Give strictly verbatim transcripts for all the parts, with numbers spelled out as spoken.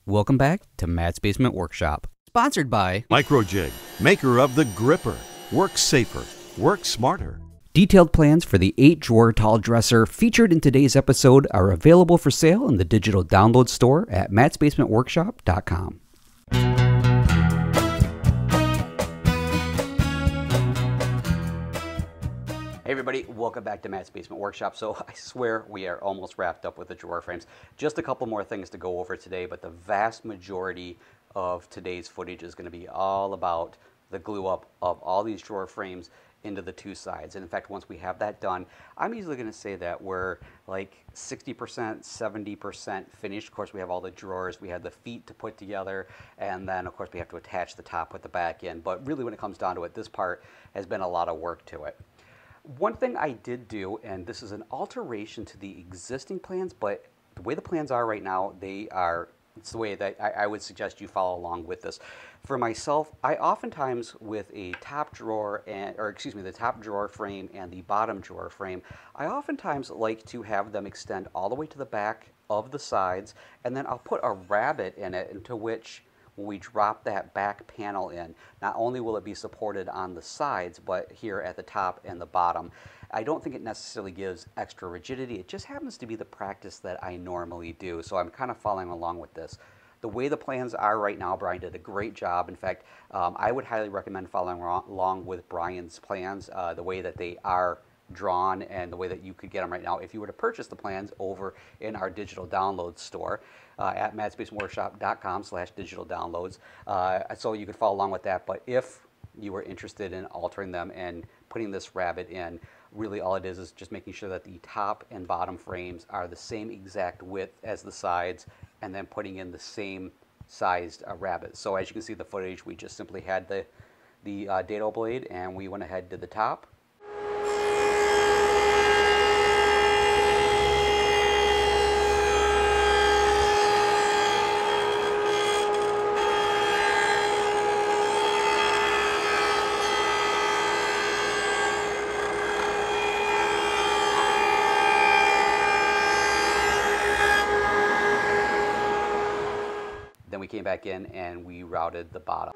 Welcome back to Matt's Basement Workshop. Sponsored by Microjig, maker of the Gripper. Work safer, work smarter. Detailed plans for the eight drawer tall dresser featured in today's episode are available for sale in the digital download store at matts basement workshop dot com. Hey everybody, welcome back to Matt's Basement Workshop. So I swear we are almost wrapped up with the drawer frames. Just a couple more things to go over today, but the vast majority of today's footage is going to be all about the glue up of all these drawer frames into the two sides. And in fact, once we have that done, I'm easily going to say that we're like sixty percent, seventy percent finished. Of course, we have all the drawers, we have the feet to put together, and then of course we have to attach the top with the back in. But really when it comes down to it, this part has been a lot of work to it. One thing I did do, and this is an alteration to the existing plans, but the way the plans are right now, they are, it's the way that I, I would suggest you follow along with this. For myself, I oftentimes with a top drawer, and, or excuse me, the top drawer frame and the bottom drawer frame, I oftentimes like to have them extend all the way to the back of the sides, and then I'll put a rabbet in it into which when we drop that back panel in, not only will it be supported on the sides, but here at the top and the bottom. I don't think it necessarily gives extra rigidity. It just happens to be the practice that I normally do. So I'm kind of following along with this. The way the plans are right now, Brian did a great job. In fact, um, I would highly recommend following along with Brian's plans, uh, the way that they are drawn and the way that you could get them right now if you were to purchase the plans over in our digital download store uh, at matts basement workshop dot com slash digital downloads. Uh, so you could follow along with that. But if you were interested in altering them and putting this rabbet in, really all it is is just making sure that the top and bottom frames are the same exact width as the sides, and then putting in the same sized uh, rabbet. So as you can see the footage, we just simply had the, the uh, dado blade, and we went ahead to the top. Then we came back in and we routed the bottom.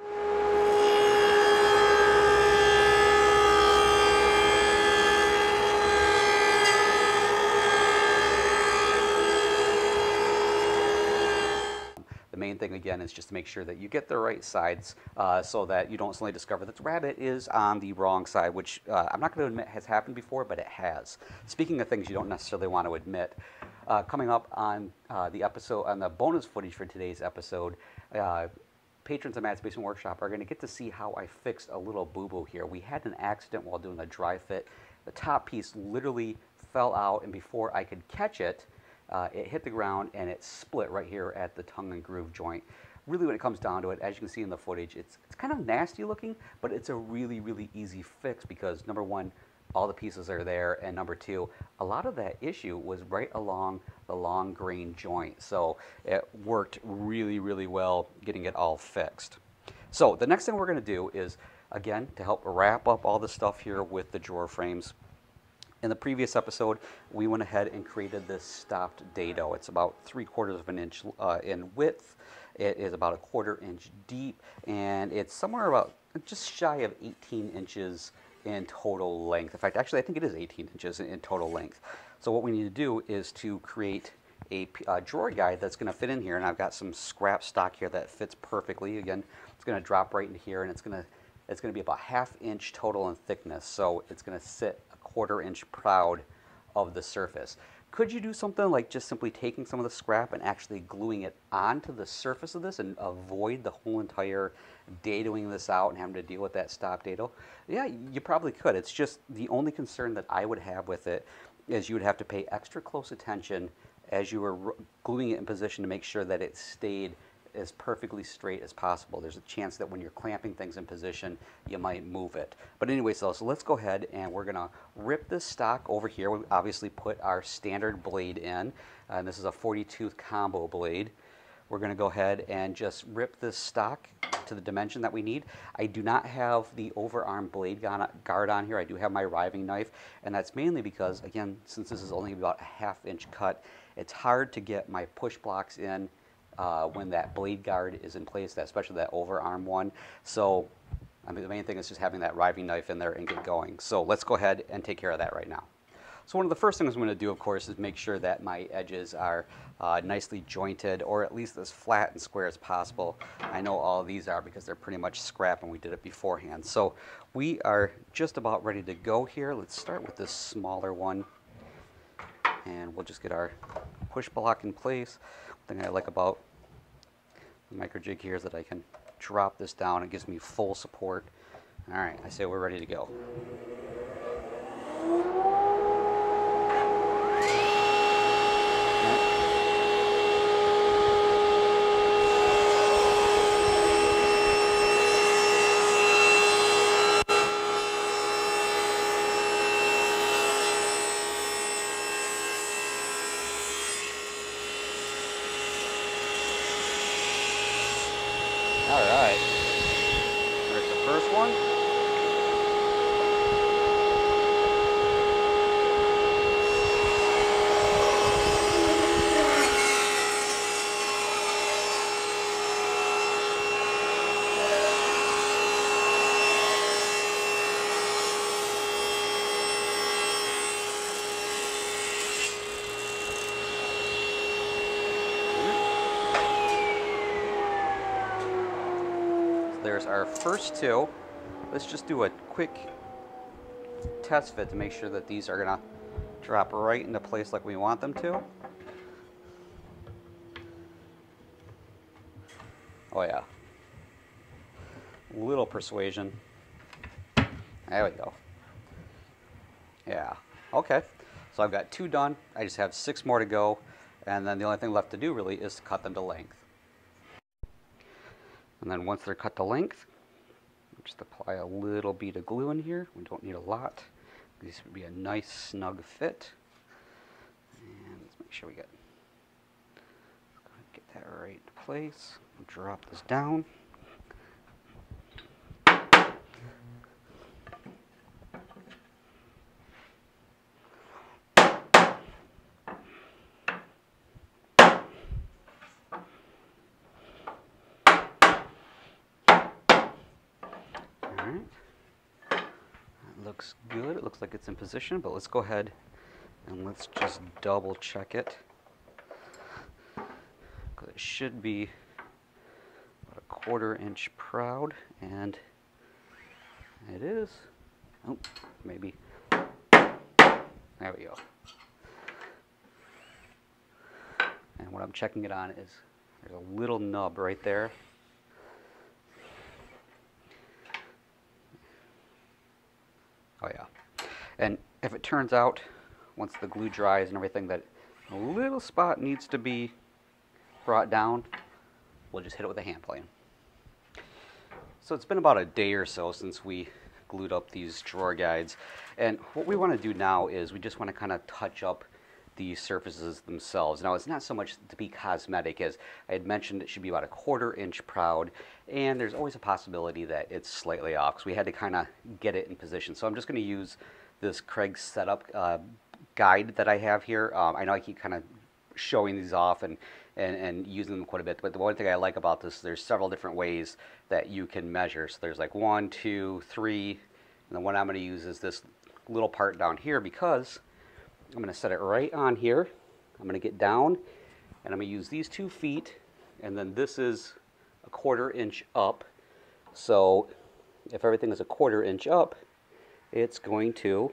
The main thing again is just to make sure that you get the right sides uh, so that you don't suddenly discover that the rabbet is on the wrong side, which uh, I'm not going to admit has happened before, but it has. Speaking of things you don't necessarily want to admit, Uh, coming up on uh, the episode, on the bonus footage for today's episode, uh, patrons of Matt's Basement Workshop are going to get to see how I fixed a little boo-boo here. We had an accident while doing a dry fit. The top piece literally fell out, and before I could catch it, uh, it hit the ground and it split right here at the tongue and groove joint. Really, when it comes down to it, as you can see in the footage, it's, it's kind of nasty looking, but it's a really, really easy fix because, number one, all the pieces are there, and number two, a lot of that issue was right along the long grain joint, so it worked really, really well getting it all fixed. So the next thing we're going to do is, again, to help wrap up all the stuff here with the drawer frames. In the previous episode, we went ahead and created this stopped dado. It's about three quarters of an inch uh, in width. It is about a quarter inch deep, and it's somewhere about just shy of eighteen inches in total length. In fact, actually, I think it is eighteen inches in, in total length. So what we need to do is to create a, a drawer guide that's going to fit in here, and I've got some scrap stock here that fits perfectly. Again, it's going to drop right in here, and it's going to it's going to be about half inch total in thickness. So it's going to sit a quarter inch proud of the surface. Could you do something like just simply taking some of the scrap and actually gluing it onto the surface of this and avoid the whole entire dadoing this out and having to deal with that stop dado? Yeah, you probably could. It's just the only concern that I would have with it is you would have to pay extra close attention as you were gluing it in position to make sure that it stayed as perfectly straight as possible. There's a chance that when you're clamping things in position, you might move it. But anyway, so, so let's go ahead and we're gonna rip this stock over here. We obviously put our standard blade in, and this is a forty tooth combo blade. We're gonna go ahead and just rip this stock to the dimension that we need. I do not have the overarm blade guard on here. I do have my riving knife, and that's mainly because, again, since this is only about a half inch cut, it's hard to get my push blocks in uh, when that blade guard is in place, that, especially that overarm one. So I mean, the main thing is just having that riving knife in there and get going. So let's go ahead and take care of that right now. So one of the first things I'm going to do, of course, is make sure that my edges are uh, nicely jointed, or at least as flat and square as possible. I know all of these are because they're pretty much scrap and we did it beforehand. So we are just about ready to go here. Let's start with this smaller one. And we'll just get our push block in place. One thing I like about the micro jig here is that I can drop this down. It gives me full support. All right, I say we're ready to go. All right, there's the first one. There's our first two. Let's just do a quick test fit to make sure that these are gonna drop right into place like we want them to. Oh yeah. Little persuasion. There we go. Yeah, okay. So I've got two done. I just have six more to go. And then the only thing left to do really is to cut them to length. And then once they're cut to length, just apply a little bead of glue in here. We don't need a lot. This would be a nice snug fit. And let's make sure we get, let's go ahead and get that right in place. We'll drop this down. Looks good. It looks like it's in position, but let's go ahead and let's just double check it. Because it should be about a quarter inch proud, and it is. Oh, maybe. There we go. And what I'm checking it on is there's a little nub right there. Oh yeah, and if it turns out, once the glue dries and everything, that a little spot needs to be brought down, we'll just hit it with a hand plane. So it's been about a day or so since we glued up these drawer guides, and what we want to do now is we just want to kind of touch up the surfaces themselves. Now it's not so much to be cosmetic, as I had mentioned it should be about a quarter inch proud, and there's always a possibility that it's slightly off, because we had to kind of get it in position. So I'm just going to use this Craig's setup uh, guide that I have here. Um, I know I keep kind of showing these off and, and, and using them quite a bit, but the one thing I like about this, there's several different ways that you can measure. So there's like one, two, three, and the one I'm going to use is this little part down here, because I'm going to set it right on here. I'm going to get down, and I'm going to use these two feet, and then this is a quarter inch up. So if everything is a quarter inch up, it's going to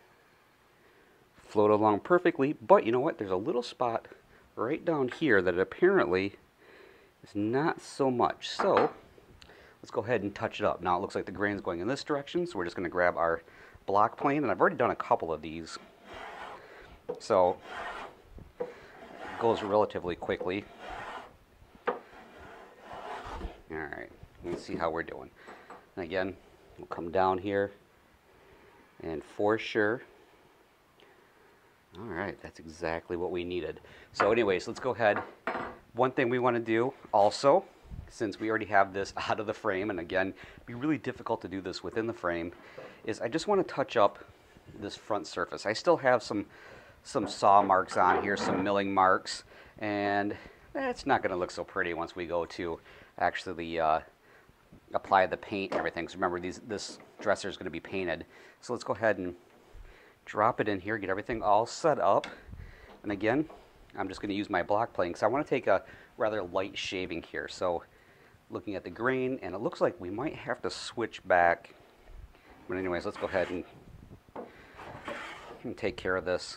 float along perfectly. But you know what? There's a little spot right down here that apparently is not so much. So let's go ahead and touch it up. Now it looks like the grain's going in this direction, so we're just going to grab our block plane, and I've already done a couple of these. So it goes relatively quickly. All right, let's see how we're doing. And again, we'll come down here, and for sure, all right, that's exactly what we needed. So anyways, let's go ahead. One thing we want to do also, since we already have this out of the frame, and again, it'd be really difficult to do this within the frame, is I just want to touch up this front surface. I still have some some saw marks on here, some milling marks, and It's not going to look so pretty once we go to actually uh, apply the paint and everything. So remember, these this dresser is going to be painted. So let's go ahead and drop it in here, get everything all set up. And again, I'm just going to use my block plane because I want to take a rather light shaving here. So looking at the grain, and it looks like we might have to switch back. But anyways, let's go ahead and, and take care of this.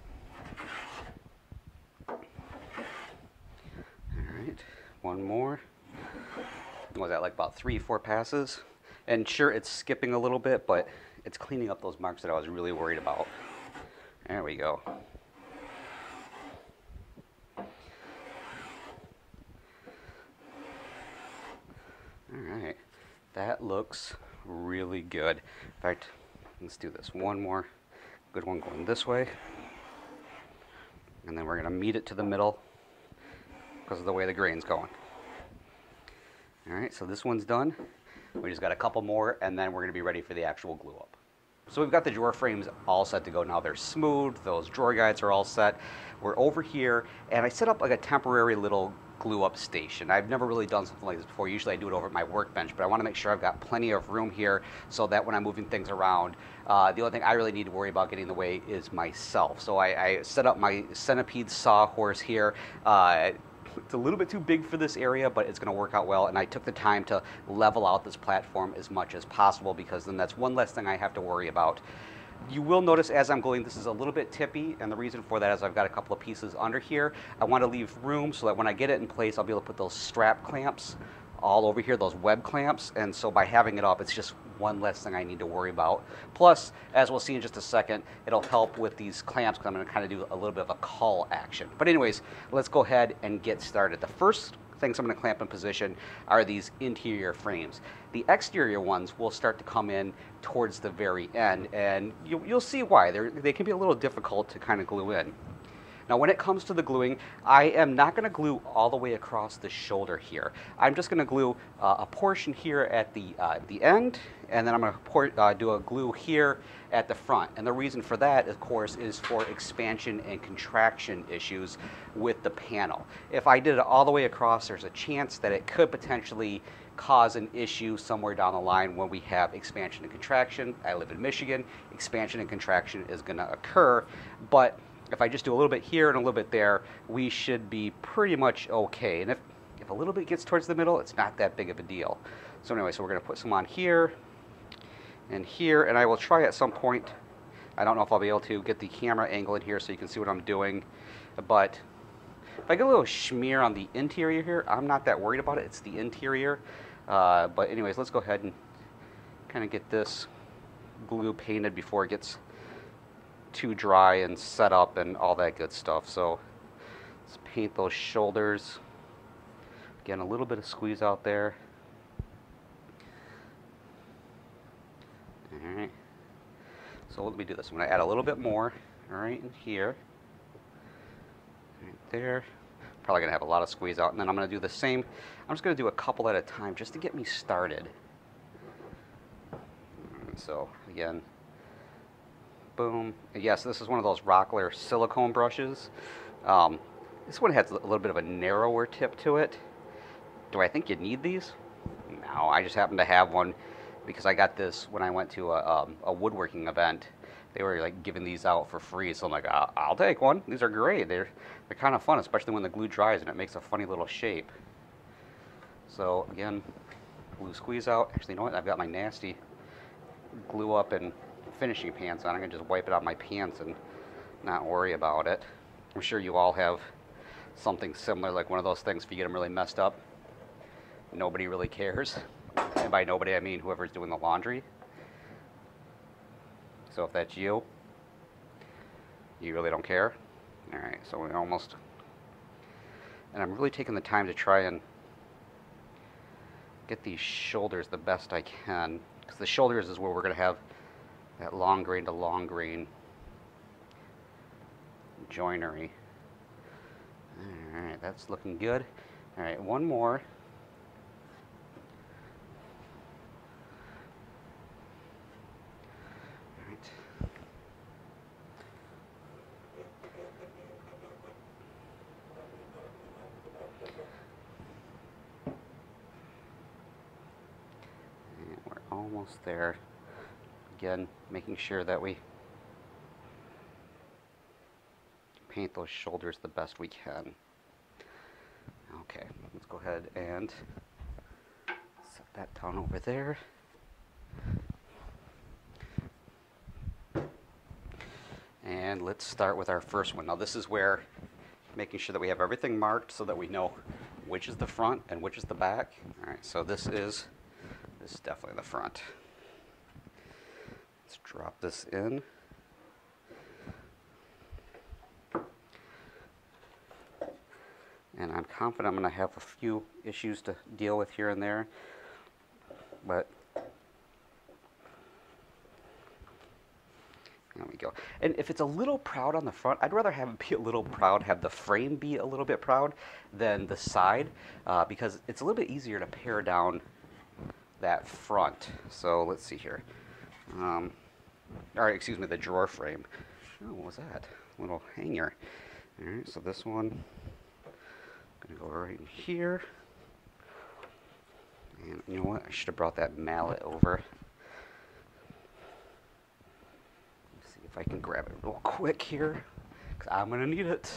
Alright, one more. What was that, like about three, four passes? And sure, it's skipping a little bit, but it's cleaning up those marks that I was really worried about. There we go. Alright, that looks really good. In fact, let's do this one more good one going this way. And then we're going to meet it to the middle because of the way the grain's going. Alright, so this one's done. We just got a couple more, and then we're going to be ready for the actual glue up. So we've got the drawer frames all set to go now. They're smooth, those drawer guides are all set. We're over here, and I set up like a temporary little glue up station. I've never really done something like this before. Usually I do it over at my workbench, but I want to make sure I've got plenty of room here so that when I'm moving things around, uh, the only thing I really need to worry about getting in the way is myself. So I, I set up my centipede sawhorse here. Uh, It's a little bit too big for this area, but it's going to work out well, and I took the time to level out this platform as much as possible because then that's one less thing I have to worry about. You will notice as I'm going, this is a little bit tippy, and the reason for that is I've got a couple of pieces under here. I want to leave room so that when I get it in place, I'll be able to put those strap clamps all over here, those web clamps, and so by having it up, it's just one less thing I need to worry about. Plus, as we'll see in just a second, it'll help with these clamps because I'm going to kind of do a little bit of a cull action. But anyways, let's go ahead and get started. The first things I'm going to clamp in position are these interior frames. The exterior ones will start to come in towards the very end, and you, you'll see why. They're, they can be a little difficult to kind of glue in. Now when it comes to the gluing, I am not going to glue all the way across the shoulder here. I'm just going to glue uh, a portion here at the, uh, the end, and then I'm going to uh, do a glue here at the front. And the reason for that, of course, is for expansion and contraction issues with the panel. If I did it all the way across, there's a chance that it could potentially cause an issue somewhere down the line when we have expansion and contraction. I live in Michigan. Expansion and contraction is going to occur, but if I just do a little bit here and a little bit there, we should be pretty much okay. And if, if a little bit gets towards the middle, it's not that big of a deal. So anyway, so we're going to put some on here and here, and I will try at some point. I don't know if I'll be able to get the camera angle in here so you can see what I'm doing, but if I get a little smear on the interior here, I'm not that worried about it. It's the interior. Uh, but anyways, let's go ahead and kind of get this glue painted before it gets too dry and set up and all that good stuff. So let's paint those shoulders. Again, a little bit of squeeze out there. Alright. So let me do this. I'm going to add a little bit more right in here. Right there. Probably going to have a lot of squeeze out. And then I'm going to do the same. I'm just going to do a couple at a time just to get me started. So again, boom. Yes, this is one of those Rockler silicone brushes. Um, this one has a little bit of a narrower tip to it. Do I think you need these? No, I just happen to have one because I got this when I went to a, um, a woodworking event. They were like giving these out for free, so I'm like, I'll, I'll take one. These are great. They're, they're kind of fun, especially when the glue dries and it makes a funny little shape. So again, glue squeeze out. Actually, you know what? I've got my nasty glue up and finishing pants on. I'm going to just wipe it off my pants and not worry about it. I'm sure you all have something similar, like one of those things if you get them really messed up. Nobody really cares. And by nobody, I mean whoever's doing the laundry. So if that's you, you really don't care. Alright, so we almost... And I'm really taking the time to try and get these shoulders the best I can, because the shoulders is where we're going to have that long grain to long grain joinery. Alright, that's looking good. Alright, one more. Alright. almost there. Again, making sure that we paint those shoulders the best we can. Okay, let's go ahead and set that down over there. And let's start with our first one. Now this is where making sure that we have everything marked so that we know which is the front and which is the back. All right, so this is, this is definitely the front. Let's drop this in. And I'm confident I'm going to have a few issues to deal with here and there, but there we go. And if it's a little proud on the front, I'd rather have it be a little proud, have the frame be a little bit proud than the side, uh, because it's a little bit easier to pare down that front. So let's see here. Um, all right, excuse me, the drawer frame. Oh, what was that? A little hanger. All right, so this one. Gonna go right in here, and you know what? I should have brought that mallet over. Let's see if I can grab it real quick here, because I'm gonna need it.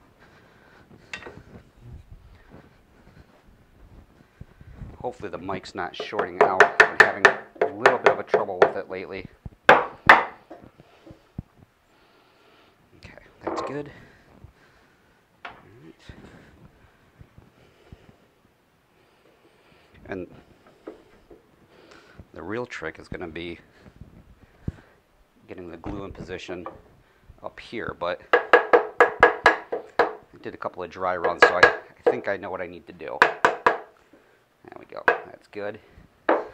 Hopefully the mic's not shorting out. I'm having a little bit of a trouble with it lately. Okay, that's good. And the real trick is going to be getting the glue in position up here, but I did a couple of dry runs, so I, I think I know what I need to do. There we go. That's good. All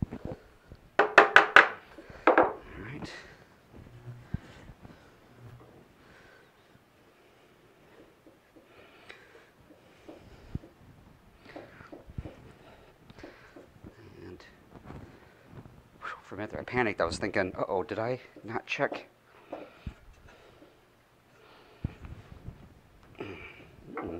right. For a minute there, I panicked. I was thinking, uh-oh, did I not check? Mm-mm.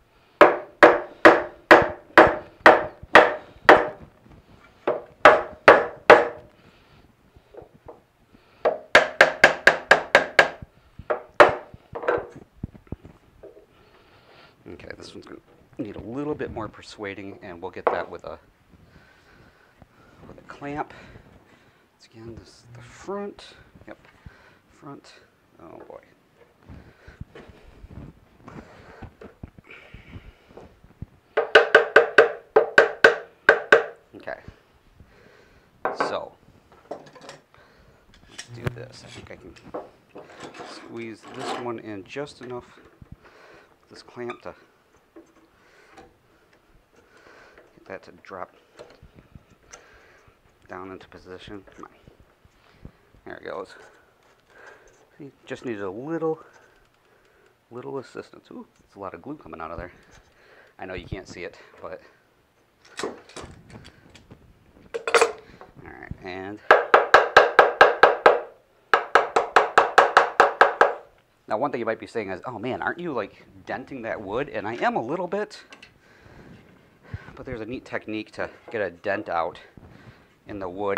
Okay, this one's going to need a little bit more persuading, and we'll get that with a, with a clamp. Again, this is the front. Yep, front. Oh boy. Okay. So, let's do this. I think I can squeeze this one in just enough, this clamp, to get that to drop down into position. Come on. There it goes. See, just needed a little, little assistance. Ooh, it's a lot of glue coming out of there. I know you can't see it, but. All right, and. Now, one thing you might be saying is, oh man, aren't you like denting that wood? And I am a little bit, but there's a neat technique to get a dent out in the wood.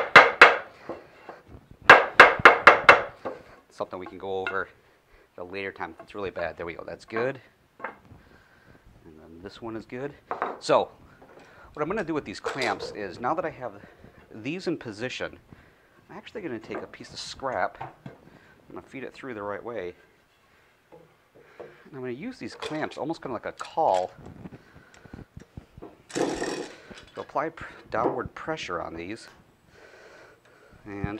Something we can go over at a later time if it's really bad. There we go, that's good. And then this one is good. So, what I'm gonna do with these clamps is, now that I have these in position, I'm actually gonna take a piece of scrap, I'm gonna feed it through the right way, and I'm gonna use these clamps almost kind of like a caul to apply pr downward pressure on these, and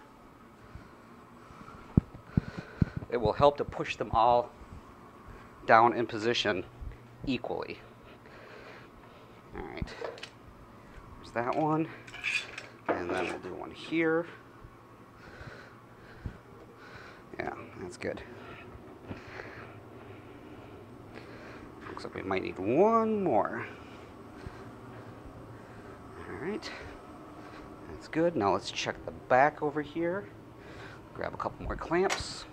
it will help to push them all down in position equally. All right, there's that one, and then we'll do one here. Yeah, that's good. Looks like we might need one more. All right, that's good. Now let's check the back over here. Grab a couple more clamps.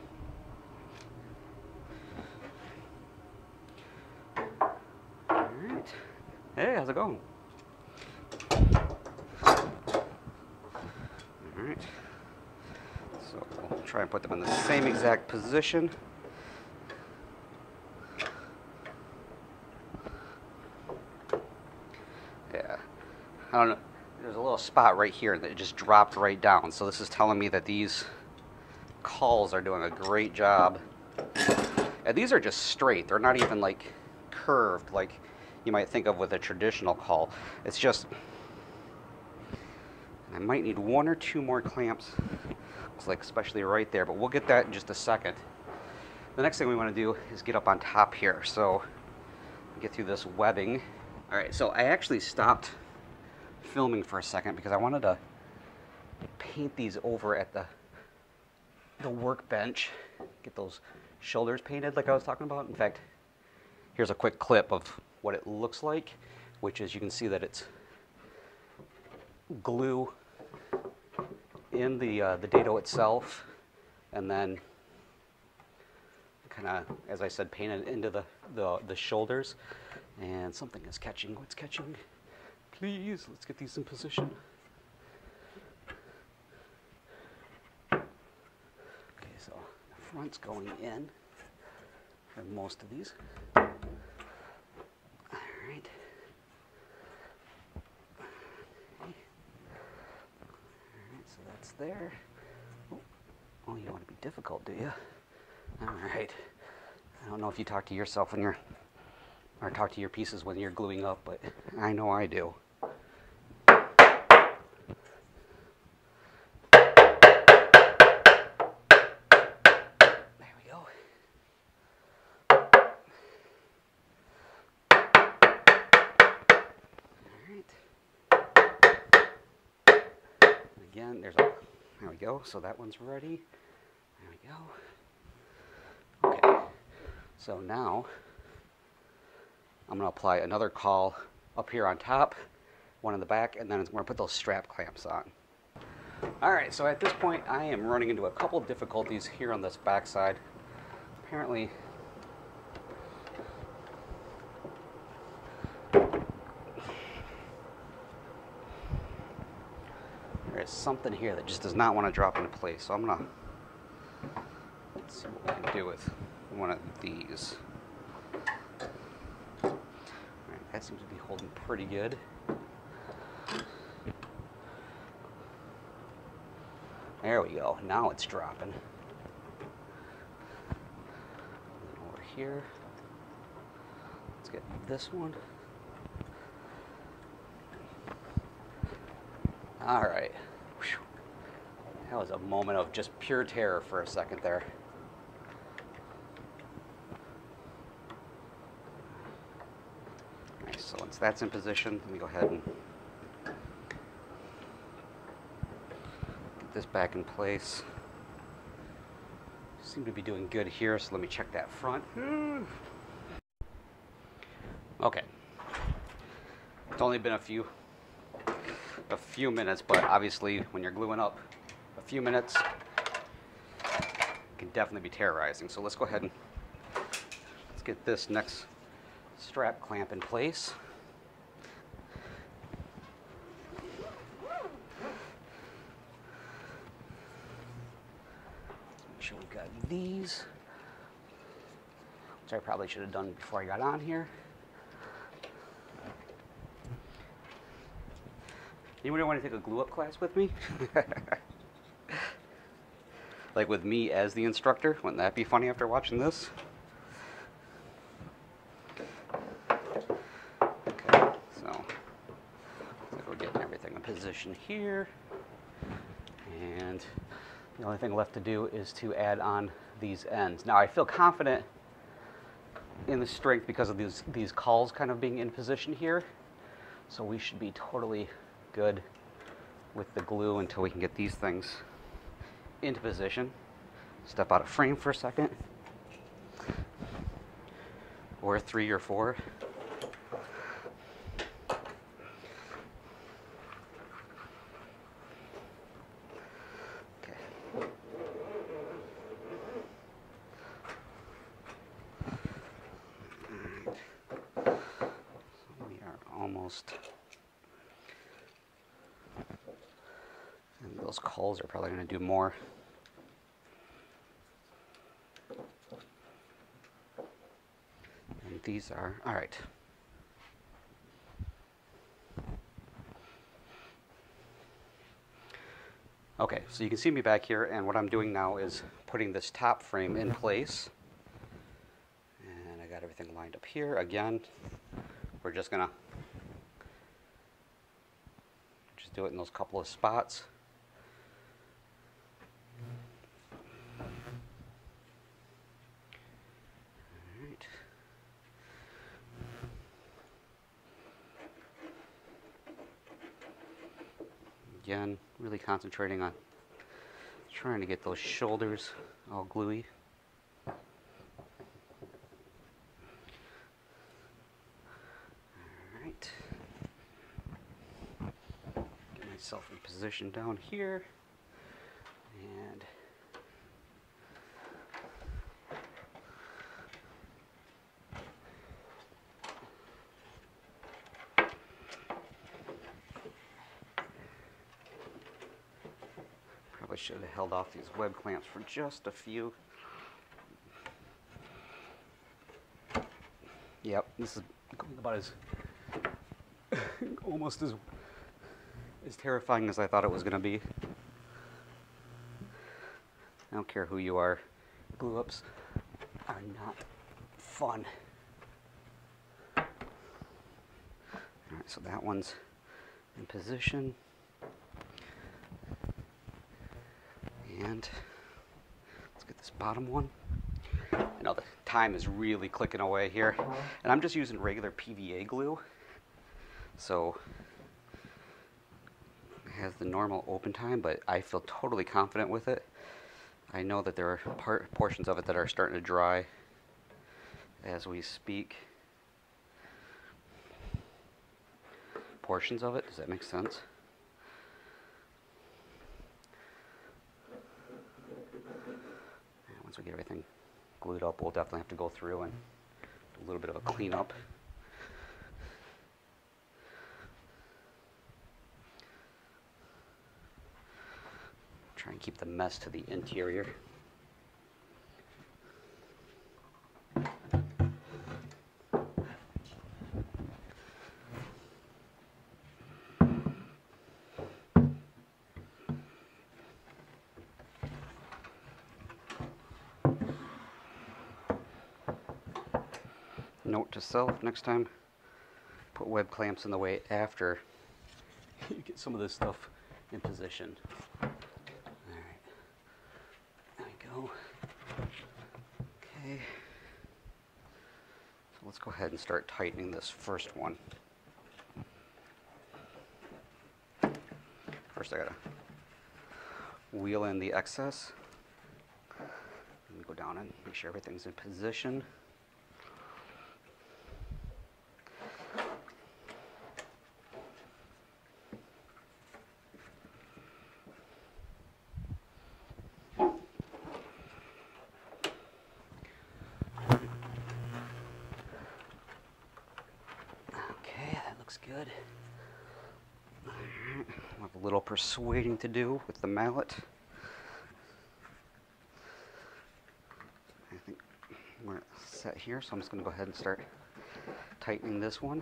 All right. Hey, how's it going? All right. So we'll try and put them in the same exact position. Yeah. I don't know. There's a little spot right here that just dropped right down. So this is telling me that these cauls are doing a great job. And these are just straight. They're not even like curved like you might think of with a traditional caul. It's just, I might need one or two more clamps. Looks like especially right there, but we'll get that in just a second. The next thing we want to do is get up on top here. So get through this webbing. All right, so I actually stopped filming for a second because I wanted to paint these over at the the workbench, get those shoulders painted like I was talking about. In fact, here's a quick clip of what it looks like, which is you can see that it's glue in the uh, the dado itself, and then kind of, as I said, painted into the, the the shoulders. And something is catching. What's catching? Please, let's get these in position. Okay, so the front's going in for most of these. All right. All right, so that's there. Oh, oh, you want to be difficult, do you? All right. I don't know if you talk to yourself when you're, or talk to your pieces when you're gluing up, but I know I do. Again, there's a, there we go, so that one's ready. There we go. Okay, so now I'm going to apply another caul up here on top, one in the back, and then I'm going to put those strap clamps on. All right, so at this point I am running into a couple difficulties here on this back side. Apparently, there's something here that just does not want to drop into place. So I'm going to, let's see what we can do with one of these. All right, that seems to be holding pretty good. There we go. Now it's dropping. Over here. Let's get this one. All right. Whew. That was a moment of just pure terror for a second there. Nice. So once that's in position, let me go ahead and get this back in place. Seem to be doing good here, so let me check that front. Okay. It's only been a few a few minutes, but obviously when you're gluing up a few minutes, it can definitely be terrorizing. So let's go ahead and let's get this next strap clamp in place. Make sure we've got these, which I probably should have done before I got on here. Anybody want to take a glue up class with me? Like with me as the instructor? Wouldn't that be funny after watching this? Okay, so looks like we're getting everything in position here. And the only thing left to do is to add on these ends. Now I feel confident in the strength because of these, these cauls kind of being in position here. So we should be totally good with the glue until we can get these things into position. Step out of frame for a second, or three or four. Okay. All right. So we are almost And those culls are probably going to do more. And these are, all right. Okay, so you can see me back here, and what I'm doing now is putting this top frame in place. And I got everything lined up here. Again, we're just gonna just do it in those couple of spots. All right. Again, really concentrating on trying to get those shoulders all gluey. All right. Get myself in position down here. And probably should have held off these web clamps for just a few. Yep, this is going about as almost as as terrifying as I thought it was going to be. I don't care who you are, glue ups are not fun. Alright, so that one's in position. And let's get this bottom one. I know the time is really clicking away here. And I'm just using regular P V A glue. So it has the normal open time, but I feel totally confident with it. I know that there are part, portions of it that are starting to dry as we speak. Portions of it, does that make sense? And once we get everything glued up, we'll definitely have to go through and do a little bit of a cleanup. Try and keep the mess to the interior. Note to self, next time put web clamps in the way after you get some of this stuff in position. Alright, there we go. Okay, so let's go ahead and start tightening this first one. First I gotta wheel in the excess. Let me go down and make sure everything's in position. Good. All right. We'll have a little persuading to do with the mallet. I think we're set here, so I'm just going to go ahead and start tightening this one.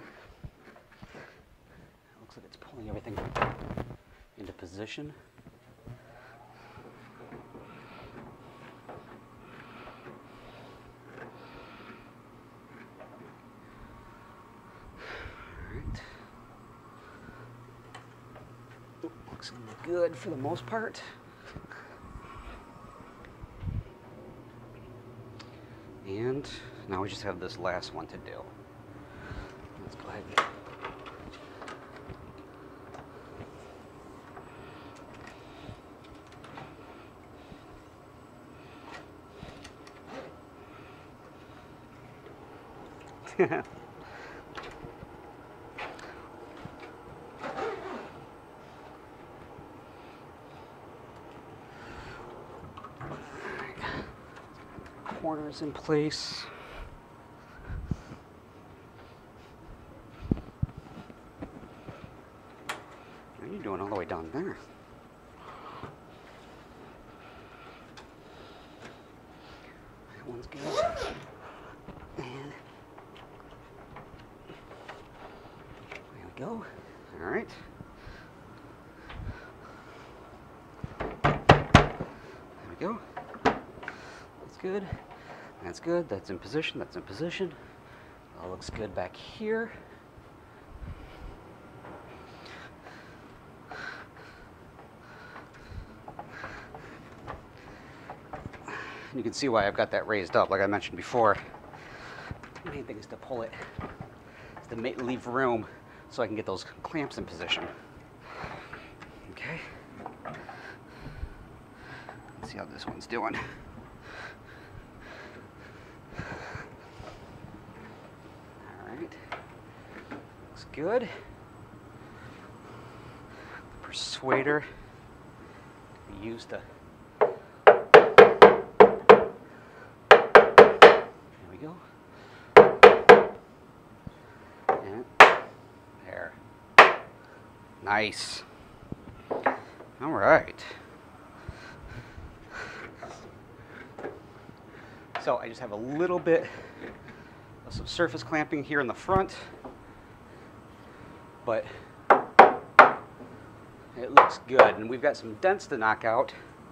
It looks like it's pulling everything into position. Looks good for the most part. And now we just have this last one to do. Let's go ahead and corners in place. What are you doing all the way down there? That's good. And there we go. All right. There we go. That's good. That's good. That's in position. That's in position. All looks good back here. You can see why I've got that raised up, like I mentioned before. The main thing is to pull it, is to make, leave room so I can get those clamps in position. Okay. Let's see how this one's doing. All right. Looks good. The persuader we use to go. And there. Nice. All right. So I just have a little bit of some surface clamping here in the front, but it looks good. And we've got some dents to knock out,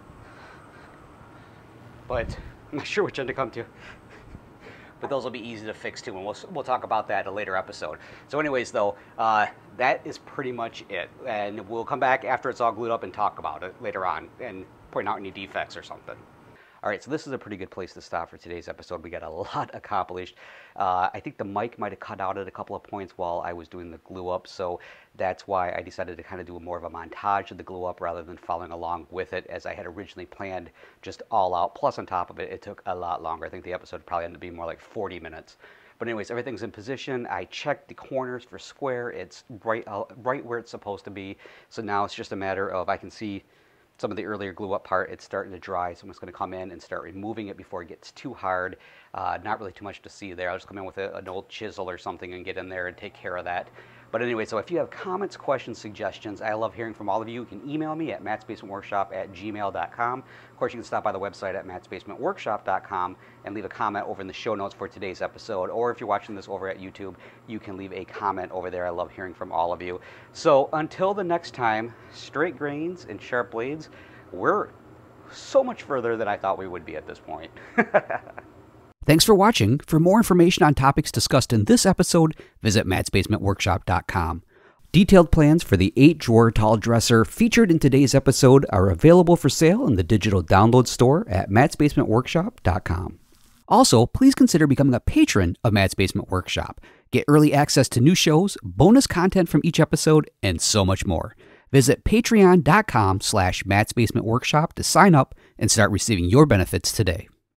but I'm not sure which end to come to. But those will be easy to fix too, and we'll, we'll talk about that in a later episode. So anyways, though, uh, that is pretty much it. And we'll come back after it's all glued up and talk about it later on and point out any defects or something. All right, so this is a pretty good place to stop for today's episode. We got a lot accomplished. Uh, I think the mic might have cut out at a couple of points while I was doing the glue up, so that's why I decided to kind of do more of a montage of the glue up rather than following along with it as I had originally planned, just all out. Plus on top of it, it took a lot longer. I think the episode probably ended up being more like forty minutes. But anyways, everything's in position. I checked the corners for square. It's right, uh, right where it's supposed to be. So now it's just a matter of, I can see some of the earlier glue up part, it's starting to dry, so I'm just going to come in and start removing it before it gets too hard. Uh, not really too much to see there. I'll just come in with a, an old chisel or something and get in there and take care of that. But anyway, so if you have comments, questions, suggestions, I love hearing from all of you. You can email me at matts basement workshop at gmail dot com. Of course, you can stop by the website at matts basement workshop dot com and leave a comment over in the show notes for today's episode. Or if you're watching this over at YouTube, you can leave a comment over there. I love hearing from all of you. So until the next time, straight grains and sharp blades, we're so much further than I thought we would be at this point. Thanks for watching. For more information on topics discussed in this episode, visit matts basement workshop dot com. Detailed plans for the eight drawer tall dresser featured in today's episode are available for sale in the digital download store at matts basement workshop dot com. Also, please consider becoming a patron of Matt's Basement Workshop. Get early access to new shows, bonus content from each episode, and so much more. Visit patreon dot com slash matts basement workshop to sign up and start receiving your benefits today.